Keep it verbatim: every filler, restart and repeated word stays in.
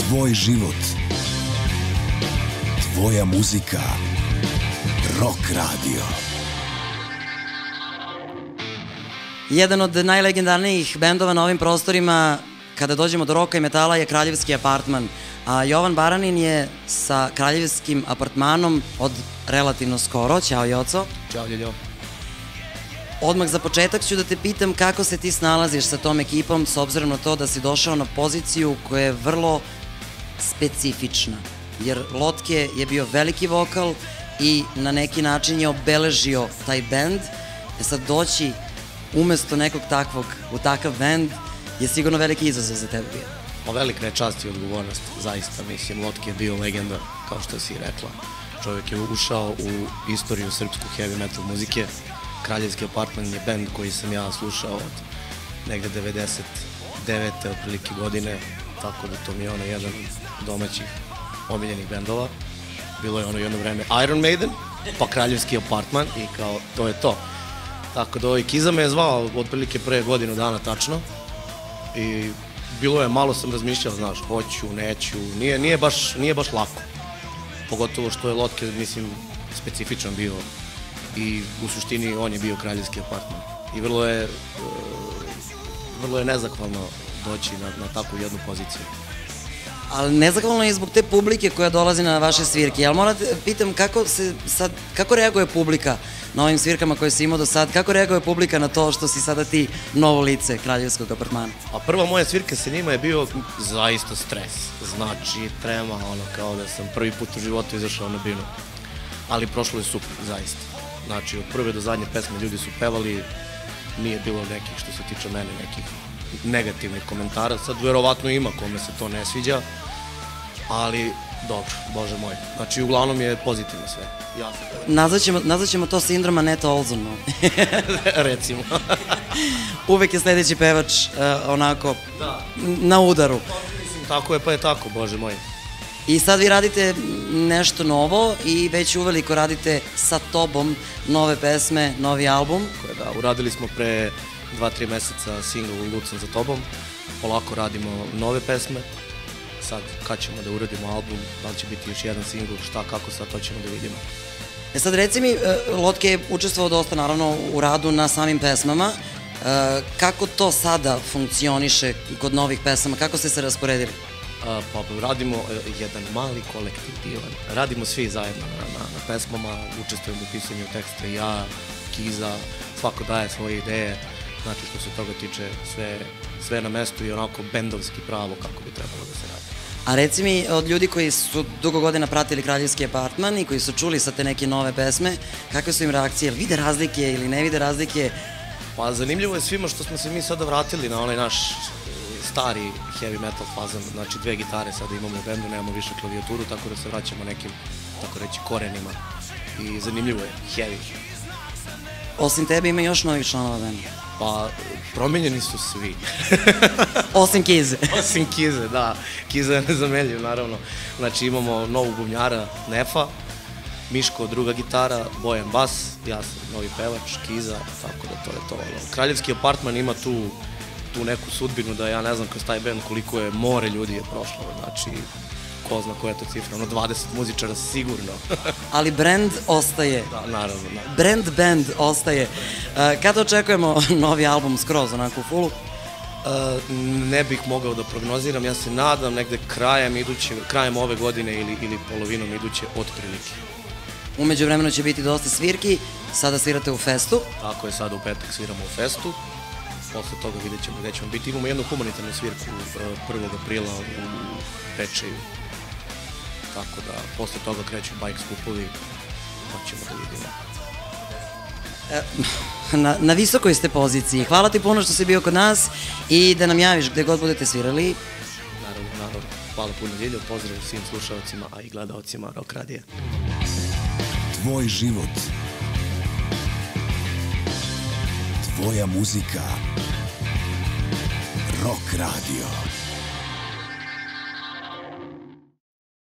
Tvoj život. Tvoja muzika. Rock Radio. Jedan od najlegendarnijih bendova na ovim prostorima kada dođemo do roka i metala je Kraljevski apartman. A Jovan Baranin je sa Kraljevskim apartmanom od relativno skoro. Ćao Joco. Ćao Ljiljo. Odmah za početak ću da te pitam kako se ti snalaziš sa tom ekipom s obzirom na to da si došao na poziciju koja je vrlo specifična. Jer Lotke je bio veliki vokal i na neki način je obeležio taj bend. E sad doći umesto nekog takvog u takav bend je sigurno veliki izazov za tebe bio. O velika je čast i odgovornost, zaista mislim. Lotke je bio legenda, kao što si rekla. Čovjek je ušao u istoriju srpsku heavy metal muzike. Kraljevski apartman je bend koji sam ja slušao od negde devedeset devete otprilike godine, tako da to mi je ono jedan od domaćih omiljenih bendova. Bilo je ono jedno vreme Iron Maiden, pa Kraljevski apartman i kao to je to. Tako da ovaj Kiza me je zvao otprilike pre godinu dana tačno i bilo je, malo sam razmišljao, znaš, hoću, neću, nije, nije, baš, nije baš lako. Pogotovo što je Lotke, mislim, specifičan bio i u suštini on je bio Kraljevski apartman. I vrlo je, vrlo je nezahvalno doći na, na takvu jednu poziciju. Ali nezahvalno je zbog te publike koja dolazi na vaše svirke. Jel morate, pitam, kako se sad, kako reaguje publika na ovim svirkama koje si imao do sad? Kako reaguje publika na to što si sada ti novo lice Kraljevskog apartmana? A prva moja svirka sa njima je bio zaista stres. Znači, trema, ono, kao da sam prvi put u životu izašao na binu. Ali prošlo je super, zaista. Znači, od prve do zadnje pesme ljudi su pevali, nije bilo nekih, što se tiče mene, nekih negativnih komentara. Sad, verovatno ima kome se to ne sviđa, ali dobro, bože moj. Znači, uglavnom je pozitivno sve. Ja Nazvaćemo, nazvaćemo to sindroma Neta Olzona. Recimo. Uvek je sledeći pevač uh, onako da. Na udaru. Mislim, tako je, pa je tako, bože moj. I sad vi radite nešto novo i već uveliko radite sa tobom nove pesme, novi album. Da, uradili smo pre dva tri meseca singl Lud sam za tobom. Polako radimo nove pesme. Sad, kad ćemo da uradimo album, da li će biti još jedan singl, šta, kako sad, to ćemo da vidimo. E sad, reci mi, Lotke je učestvovao dosta, naravno, u radu na samim pesmama. Kako to sada funkcioniše kod novih pesama? Kako ste se rasporedili? Pa radimo jedan mali kolektiv divan. Radimo svi zajedno na, na, na pesmama, učestvujemo u pisanju teksta, ja, Kiza, svako daje svoje ideje. Znači, što se toga tiče, sve, sve na mestu i onako bendovski pravo kako bi trebalo da se radi. A reci mi, od ljudi koji su dugo godina pratili Kraljevski apartman i koji su čuli sa te neke nove pesme, kakve su im reakcije? Vide razlike ili ne vide razlike? Pa zanimljivo je svima što smo se mi sada vratili na onaj naš stari heavy metal fazan, znači dve gitare sada imamo u bendu, nemamo više klavijaturu, tako da se vraćamo nekim, tako reći, korenima i zanimljivo je, heavy. Osim tebe ima još novih članova benda? Pa, promenjeni su svi. Osim Kize. Osim Kize, da. Kiza je nezamenljiv, naravno. Znači imamo novog bubnjara, Nefa, Miško, druga gitara, Bojan bas, ja sam novi pevač, Kiza, tako da to je to. Kraljevski apartman ima tu tu neku sudbinu da ja ne znam kroz taj band koliko je more ljudi je prošlo, znači ko zna koja je to cifra, ono dvadeset muzičara sigurno. Ali brand ostaje. Da, naravno. Da. Brand band ostaje. Uh, kada očekujemo novi album skroz onako u fullu? Uh, ne bih mogao da prognoziram, ja se nadam negde krajem iduće, krajem ove godine ili, ili polovinom iduće otprilike. Umeđu vremenu će biti dosta svirki, sada svirate u Festu. Tako je, sada u petak sviramo u Festu. Posle toga vidjet ćemo gde ćemo biti. Imamo jednu humanitarnu svirku prvog aprila u Pečeju. Tako da, posle toga kreću bajk skupovi, pa ćemo da vidimo. Na, na visokoj ste poziciji. Hvala ti puno što si bio kod nas i da nam javiš gde god budete svirali. Naravno, naravno. Hvala puno Ljiljo, pozdrav svim slušalcima, a i gledalcima Rock Radija. Tvoj život. Tvoja muzika. Rock Radio.